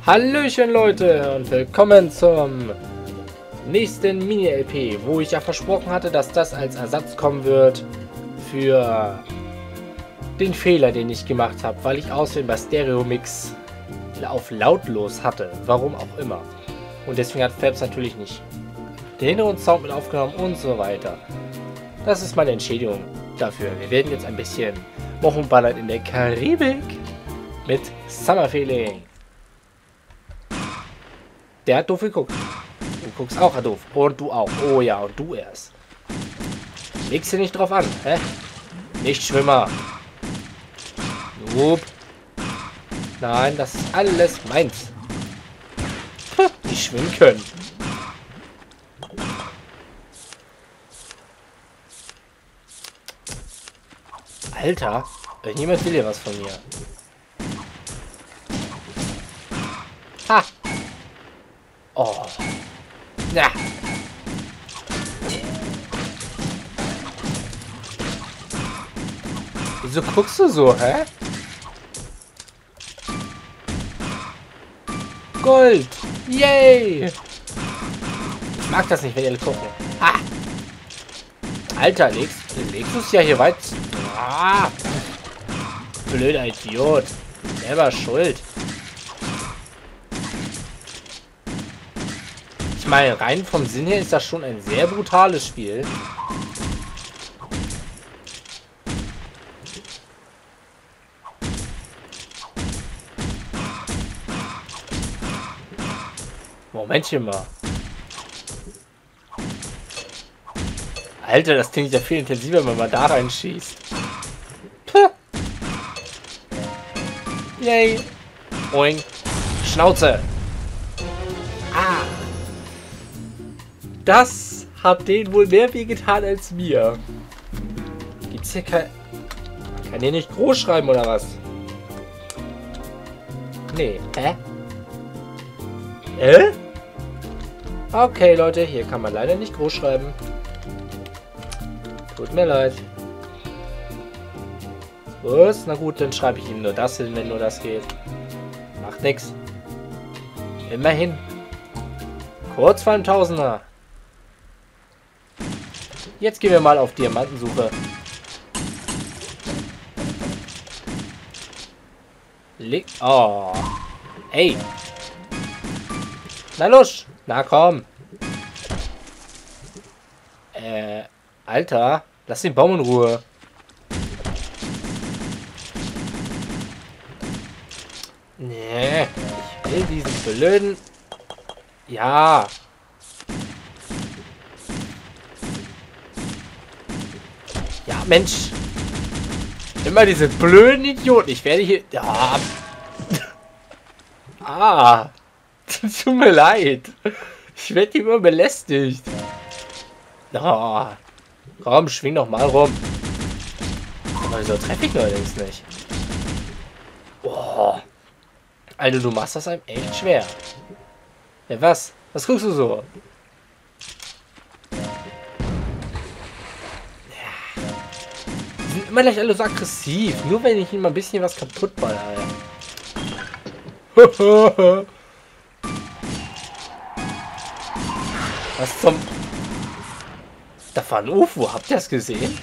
Hallöchen Leute und willkommen zum nächsten Mini-LP, wo ich ja versprochen hatte, dass das als Ersatz kommen wird für den Fehler, den ich gemacht habe, weil ich Aussehen bei Stereo Mix auf lautlos hatte, warum auch immer. Und deswegen hat Phelps natürlich nicht den Hintergrundsound mit aufgenommen und so weiter. Das ist meine Entschädigung dafür. Wir werden jetzt ein bisschen Mochenballert in der Karibik mit Summer Feeling. Der hat doof geguckt. Du guckst auch doof. Und du auch. Oh ja, und du erst. Legst du nicht drauf an, hä? Nicht Schwimmer. Nope. Nein, das ist alles meins. Die schwimmen können. Alter, irgendjemand will hier was von mir. Ha! Oh. Ja. Wieso guckst du so, hä? Gold! Yay! Ich mag das nicht, wenn ihr alle gucken. Ha! Alter, legst du es ja hier weit... Ah! Blöder Idiot. Selber schuld. Ich meine, rein vom Sinn her ist das schon ein sehr brutales Spiel. Momentchen mal. Alter, das klingt ja viel intensiver, wenn man da reinschießt. Puh. Yay. Oing. Schnauze. Ah. Das hat denen wohl mehr weh getan als mir. Gibt's hier kein... Kann hier nicht groß schreiben oder was? Nee. Hä? Okay, Leute, hier kann man leider nicht groß schreiben. Tut mir leid. Was? Na gut, dann schreibe ich ihm nur das hin, wenn nur das geht. Macht nix. Immerhin. Kurz vor dem Tausender. Jetzt gehen wir mal auf Diamantensuche. Oh. Ey. Na los. Na komm. Alter. Lass den Baum in Ruhe. Nee. Ich will diesen blöden... Ja. Ja, Mensch. Immer diese blöden Idioten. Ich werde hier... Ja. Ah. Tut mir leid. Ich werde immer belästigt. Oh. Komm, schwing doch mal rum. Aber wieso treffe ich neuerdings nicht? Boah. Alter, du machst das einem echt schwer. Ja, was? Was guckst du so? Ja. Die sind immer gleich alle so aggressiv. Nur wenn ich ihnen mal ein bisschen was kaputt baller. Was zum... Da war ein UFO. Habt ihr das gesehen?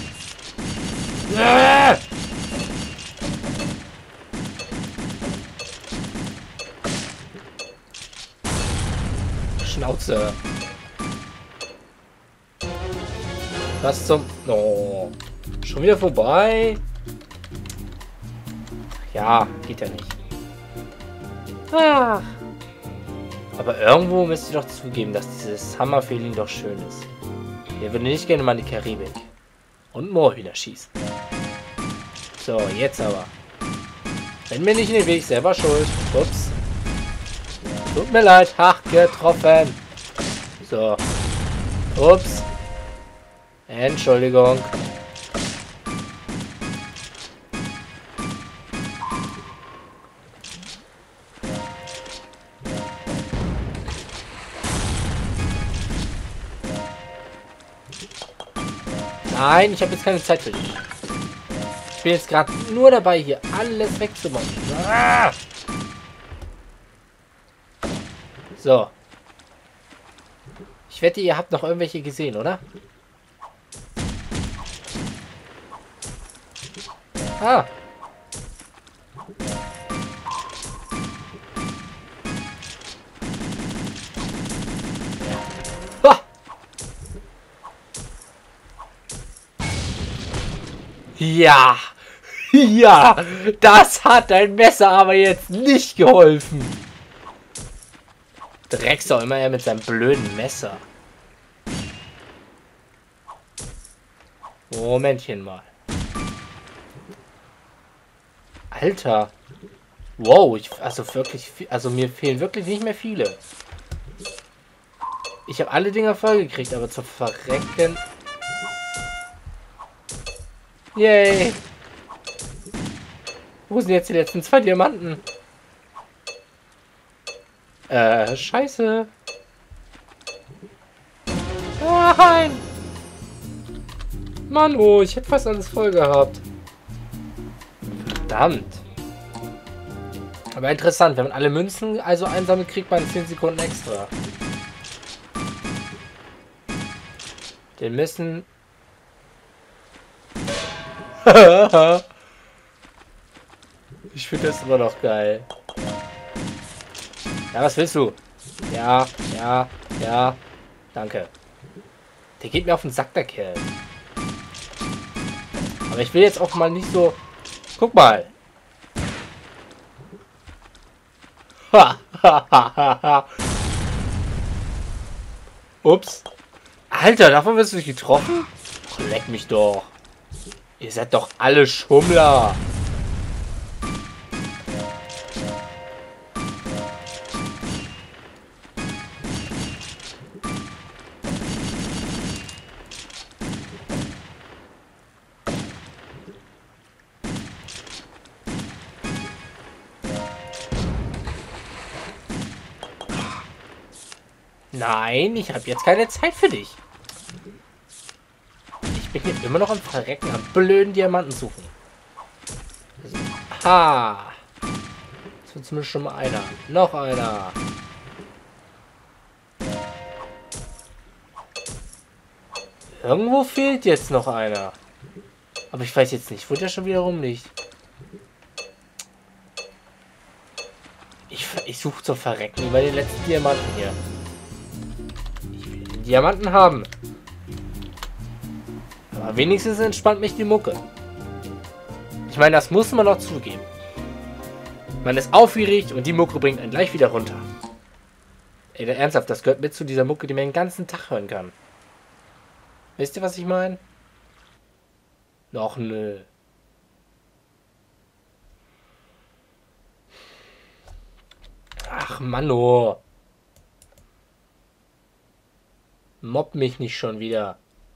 Schnauze. Was zum... Oh. Schon wieder vorbei? Ja, geht ja nicht. Ah. Aber irgendwo müsst ihr doch zugeben, dass dieses Summer-Feeling doch schön ist. Ihr würdet nicht gerne mal in die Karibik. Und Moorhühner schießen. So, jetzt aber. Wenn mir nicht in den Weg, selber schuld. Ups. Tut mir leid. Ach, getroffen. So. Ups. Entschuldigung. Nein, ich habe jetzt keine Zeit für dich. Ich bin jetzt gerade nur dabei, hier alles wegzumachen. Ah! So. Ich wette, ihr habt noch irgendwelche gesehen, oder? Ah. Ha. Ja. Ja. Das hat dein Messer aber jetzt nicht geholfen. Drecksau immer er mit seinem blöden Messer. Momentchen mal. Alter. Wow, also wirklich, also mir fehlen wirklich nicht mehr viele. Ich habe alle Dinger vollgekriegt, aber zu verrecken. Yay. Wo sind jetzt die letzten 2 Diamanten? Scheiße. Nein. Mann, oh, ich hätte fast alles voll gehabt. Verdammt. Aber interessant, wenn man alle Münzen also einsammelt, kriegt man 10 Sekunden extra. Den müssen... Ich finde das immer noch geil. Ja, was willst du? Ja, ja, ja. Danke. Der geht mir auf den Sack, der Kerl. Aber ich will jetzt auch mal nicht so... Guck mal. Ups. Alter, davon wirst du nicht getroffen? Ach, leck mich doch. Ihr seid doch alle Schummler. Nein, ich habe jetzt keine Zeit für dich. Ich bin hier immer noch am Verrecken, am blöden Diamanten suchen. Ha! Das wird zumindest schon mal einer. Noch einer. Irgendwo fehlt jetzt noch einer. Aber ich weiß jetzt nicht, wo der schon wieder rumliegt. Ich suche zum Verrecken über den letzten Diamanten hier. Diamanten haben. Aber wenigstens entspannt mich die Mucke. Ich meine, das muss man noch zugeben. Man ist aufgeregt und die Mucke bringt einen gleich wieder runter. Ey, ernsthaft, das gehört mit zu dieser Mucke, die man den ganzen Tag hören kann. Wisst ihr, was ich meine? Noch nö. Ach, Manno. Mobb mich nicht schon wieder.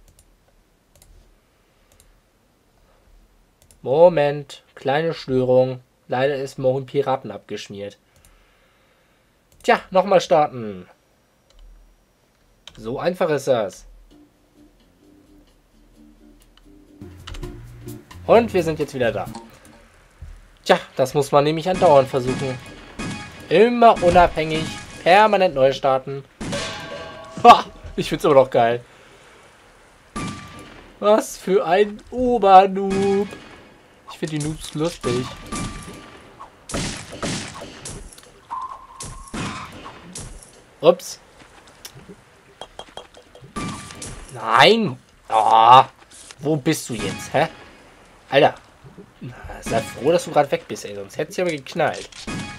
Moment. Kleine Störung. Leider ist morgen Piraten abgeschmiert. Tja, nochmal starten. So einfach ist das. Und wir sind jetzt wieder da. Tja, das muss man nämlich andauernd versuchen. Immer unabhängig. Permanent neu starten. Ha! Ich find's immer noch geil. Was für ein Obernoob. Ich finde die Noobs lustig. Ups. Nein. Oh, wo bist du jetzt, hä? Alter. Sei froh, dass du gerade weg bist, ey. Sonst hätte es aber geknallt.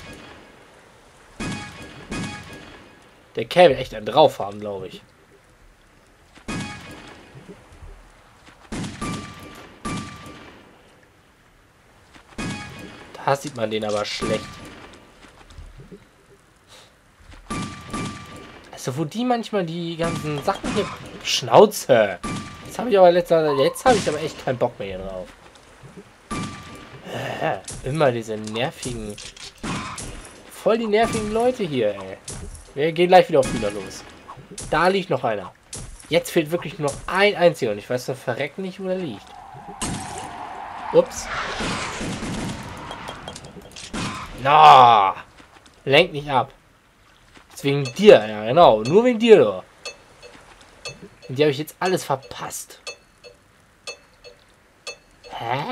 Der Kerl will echt einen drauf haben, glaube ich. Da sieht man den aber schlecht. Also wo die manchmal die ganzen Sachen hier... Schnauze! Jetzt habe ich aber echt keinen Bock mehr hier drauf. Immer diese nervigen... Voll die nervigen Leute hier, ey. Wir gehen gleich wieder auf wieder los. Da liegt noch einer. Jetzt fehlt wirklich nur noch ein einziger und ich weiß doch verreckt nicht, wo der liegt. Ups. Na, lenk nicht ab. Wegen dir, ja genau. Nur wegen dir, du. Und die habe ich jetzt alles verpasst. Hä?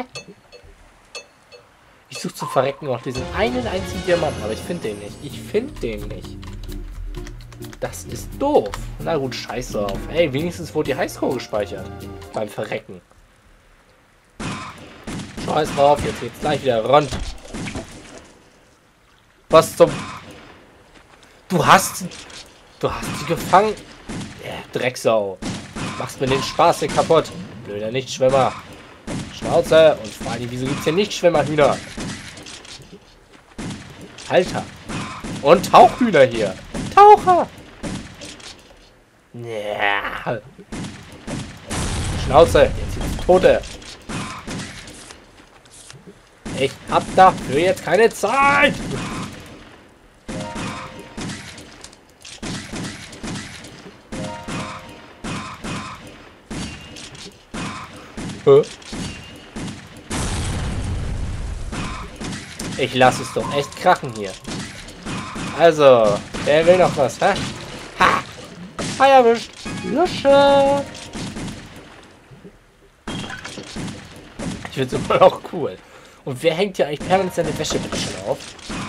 Ich suche zum Verrecken noch diesen einen einzigen Diamanten, aber ich finde den nicht. Ich finde den nicht. Das ist doof. Na gut, scheiß drauf. Ey, wenigstens wurde die Highscore gespeichert. Beim Verrecken. Scheiß drauf, jetzt geht's gleich wieder rund. Was zum... Du hast sie gefangen. Ja, Drecksau. Machst mir den Spaß hier kaputt. Blöder Nichtschwimmer. Schnauze. Und vor allem, wieso gibt's hier Nichtschwimmerhühner? Alter. Und Tauchhühner hier. Taucher. Ja. Schnauze. Jetzt gibt's Tote. Ich hab dafür jetzt keine Zeit. Ich lasse es doch echt krachen hier. Also, wer will noch was, hä? Ha! Ei erwischt! Lusche! Ich finde es immer noch cool. Und wer hängt hier eigentlich permanent seine Wäsche bitte schon auf?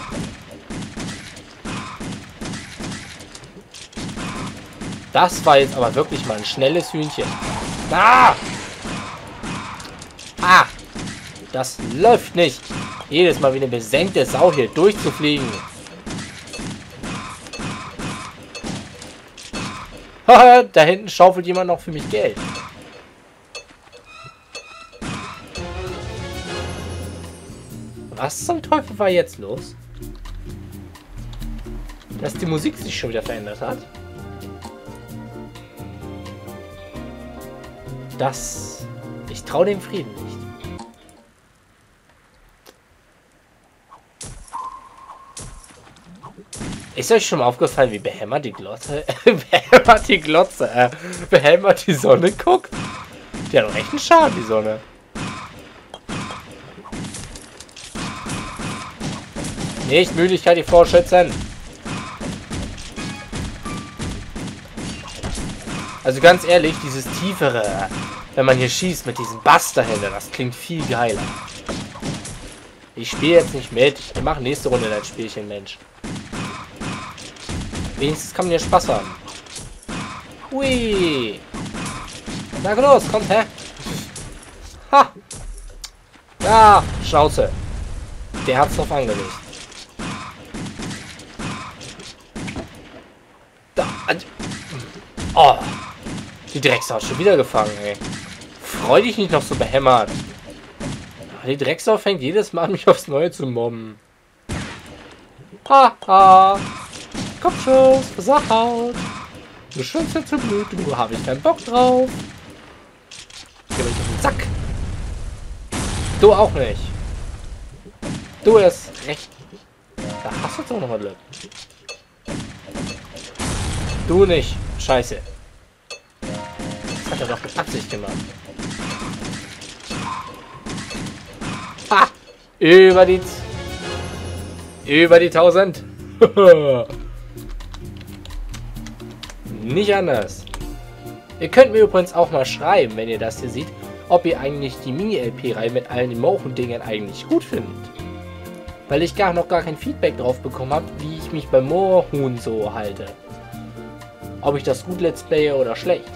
Das war jetzt aber wirklich mal ein schnelles Hühnchen. Ah! Ah! Das läuft nicht. Jedes Mal wie eine besenkte Sau hier durchzufliegen. Haha, da hinten schaufelt jemand noch für mich Geld. Was zum Teufel war jetzt los? Dass die Musik sich schon wieder verändert hat. Ich traue dem Frieden nicht. Ist euch schon mal aufgefallen, wie behämmert die Glotze, behämmert die Sonne guckt? Die hat doch echt einen Schaden, die Sonne. Nicht Müdigkeit, die Vorschützen. Also ganz ehrlich, dieses tiefere, wenn man hier schießt mit diesem Buster-Händer, das klingt viel geiler. Ich spiele jetzt nicht mit. Wir machen nächste Runde das Spielchen, Mensch. Wenigstens kann man hier Spaß haben. Hui. Na los, kommt, hä? Ha! Ja, Schnauze. Der hat's drauf angelegt. Da. Oh. Die Drecksau schon wieder gefangen, ey. Freu dich nicht noch so behämmert. Die Drecksau fängt jedes Mal an, mich aufs Neue zu mobben. Haha. Kopfschuss, versagt. Du schwimmst ja zu blöd, du habe ich keinen Bock drauf. Geh mich auf den Sack. Du auch nicht. Du erst recht. Da hast du jetzt auch noch mal Glück. Du nicht. Scheiße. Das hat er doch mit Absicht gemacht. Ha! Über die 1000. Nicht anders. Ihr könnt mir übrigens auch mal schreiben, wenn ihr das hier seht, ob ihr eigentlich die Mini-LP-Reihe mit allen Emochen-Dingern eigentlich gut findet. Weil ich noch gar kein Feedback drauf bekommen habe, wie ich mich beim Moorhuhn so halte. Ob ich das gut let's playe oder schlecht.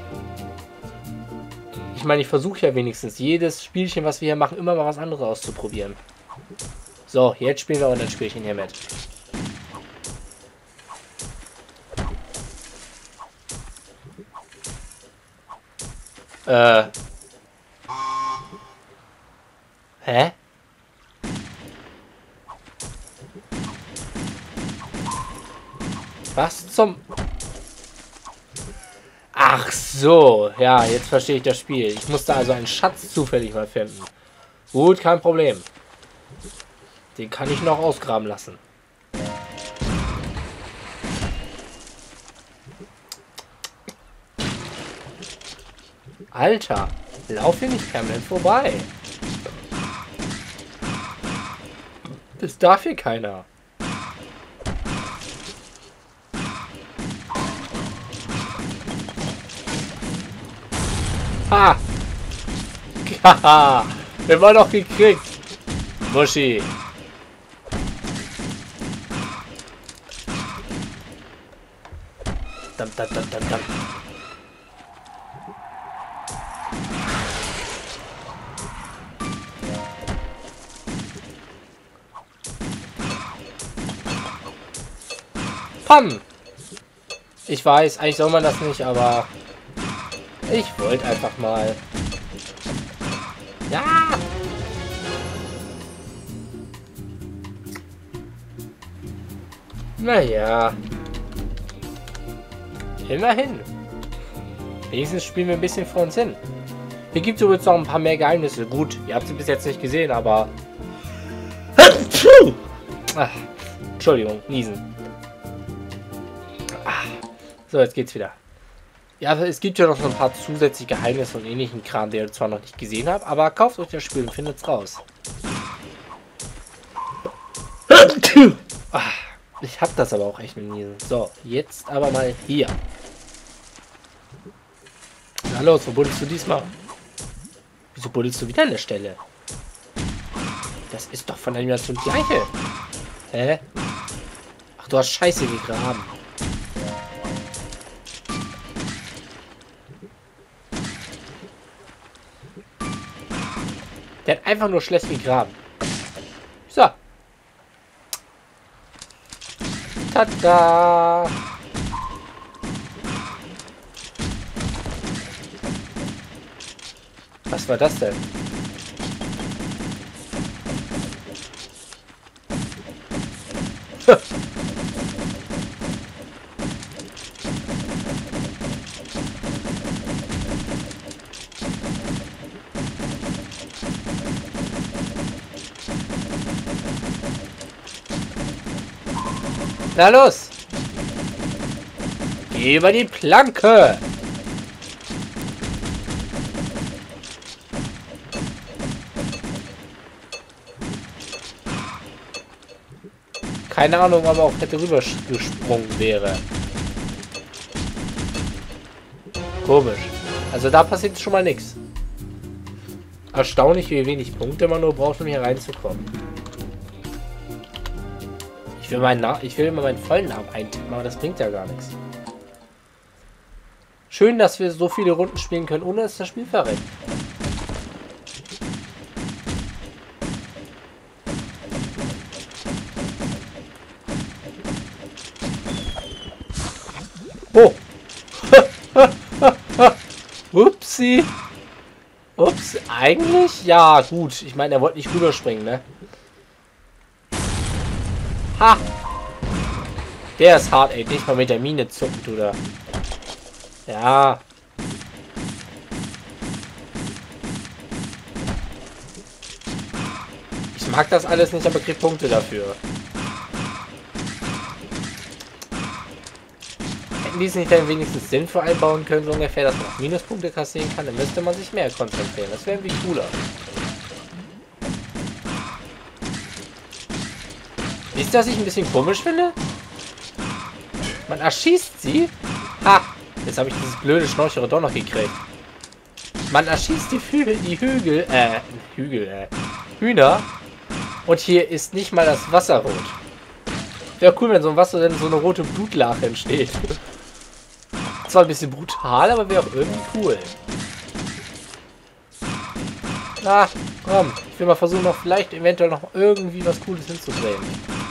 Ich meine, ich versuche ja wenigstens jedes Spielchen, was wir hier machen, immer mal was anderes auszuprobieren. So, jetzt spielen wir auch das Spielchen hier mit. Hä? Was zum... Ach so, ja, jetzt verstehe ich das Spiel. Ich musste also einen Schatz zufällig mal finden. Gut, kein Problem. Den kann ich noch ausgraben lassen. Alter, lauf hier nicht permanent vorbei. Das darf hier keiner. Ha! Haha! Wir waren doch gekriegt! Muschi! Dam, dam, dam, dam, dam. Pam! Ich weiß, eigentlich soll man das nicht, aber ich wollte einfach mal. Ja! Naja. Immerhin. Wenigstens spielen wir ein bisschen vor uns hin. Hier gibt es übrigens noch ein paar mehr Geheimnisse. Gut, ihr habt sie bis jetzt nicht gesehen, aber... Ach, Entschuldigung, niesen. So, jetzt geht's wieder. Ja, es gibt ja noch so ein paar zusätzliche Geheimnisse und ähnlichen Kram, den ihr zwar noch nicht gesehen habt, aber kauft euch das Spiel und findet's raus. Ich hab das aber auch echt mit Niesen. So, jetzt aber mal hier. Na los, wo buddelst du diesmal? Wieso buddelst du wieder an der Stelle? Das ist doch von der Animation gleiche. Hä? Ach, du hast Scheiße gegraben. Der hat einfach nur schlecht gegraben. So. Tada! Was war das denn? Na los! Geh über die Planke! Keine Ahnung, aber auch hätte rübergesprungen wäre. Komisch. Also da passiert schon mal nichts. Erstaunlich, wie wenig Punkte man nur braucht, um hier reinzukommen. Ich will immer meinen vollen Namen eintippen, aber das bringt ja gar nichts. Schön, dass wir so viele Runden spielen können, ohne dass das Spiel verreckt. Oh! Upsi! Ups, eigentlich? Ja, gut. Ich meine, er wollte nicht rüberspringen, ne? Ha! Der ist hart, ey. Nicht mal mit der Mine zucken, du da. Ja. Ich mag das alles nicht, aber krieg Punkte dafür. Hätten die es nicht dann wenigstens sinnvoll einbauen können, so ungefähr, dass man auch Minuspunkte kassieren kann, dann müsste man sich mehr konzentrieren. Das wäre irgendwie cooler. Wisst ihr, was ich ein bisschen komisch finde? Man erschießt sie. Ha! Jetzt habe ich dieses blöde Schnorchere doch noch gekriegt. Man erschießt die Hühner. Und hier ist nicht mal das Wasser rot. Wäre cool, wenn so ein Wasser dann so eine rote Blutlache entsteht. Zwar ein bisschen brutal, aber wäre auch irgendwie cool. Na, komm. Ich will mal versuchen, noch vielleicht eventuell noch irgendwie was Cooles hinzudrehen.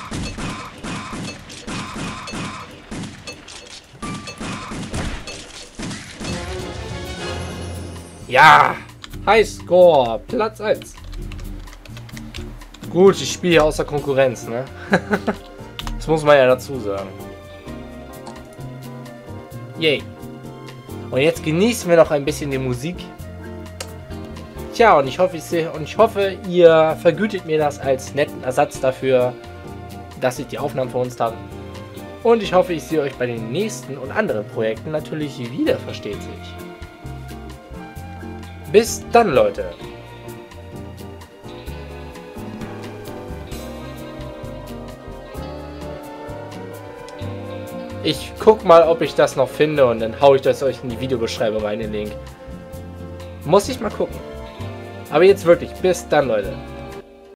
Ja! Highscore! Platz 1. Gut, ich spiele hier außer Konkurrenz, ne? Das muss man ja dazu sagen. Yay. Und jetzt genießen wir noch ein bisschen die Musik. Tja, und ich hoffe, ihr vergütet mir das als netten Ersatz dafür, dass ich die Aufnahmen für uns habe. Und ich hoffe, ich sehe euch bei den nächsten und anderen Projekten natürlich wieder, versteht sich. Bis dann, Leute. Ich guck mal, ob ich das noch finde und dann haue ich das euch in die Videobeschreibung rein, den Link. Muss ich mal gucken. Aber jetzt wirklich, bis dann, Leute.